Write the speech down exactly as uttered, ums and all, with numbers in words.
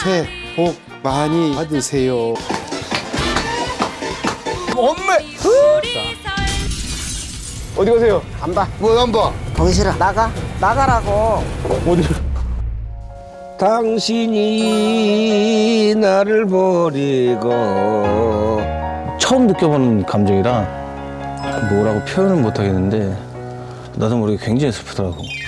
새해 복 많이 받으세요. 엄매! 어디 가세요? 안 봐. 뭐 안 봐? 보기 싫어. 나가. 나가라고. 어디? 당신이 나를 버리고. 처음 느껴보는 감정이라 뭐라고 표현을 못 하겠는데 나도 모르게 굉장히 슬프더라고.